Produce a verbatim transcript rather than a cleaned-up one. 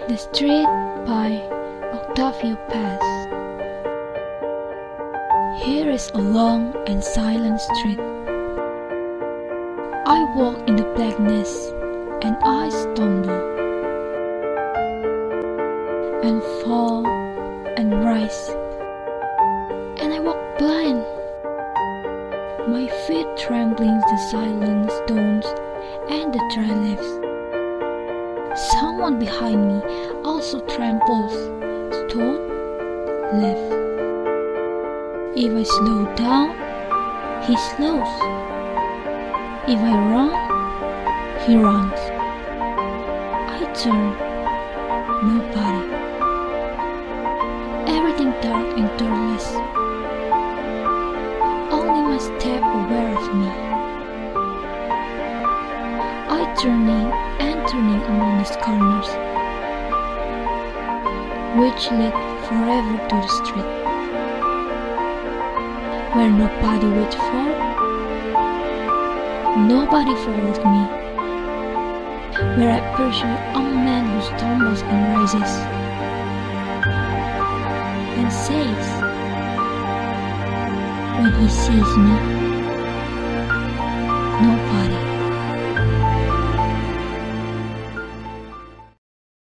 The Street by Octavio Paz. Here is a long and silent street. I walk in the blackness and I stumble and fall and rise, and I walk blind, my feet trembling the silent stones and the dry leaves. Someone behind me also tramples stone, leaf. If I slow down, he slows. If I run, he runs. I turn, nobody. Everything dark and doorless. Only my step aware of me. I turning and turning among these corners, which lead forever to the street, where nobody waits for, nobody follows me, where I pursue a man who stumbles and rises, and says, when he sees me, nobody.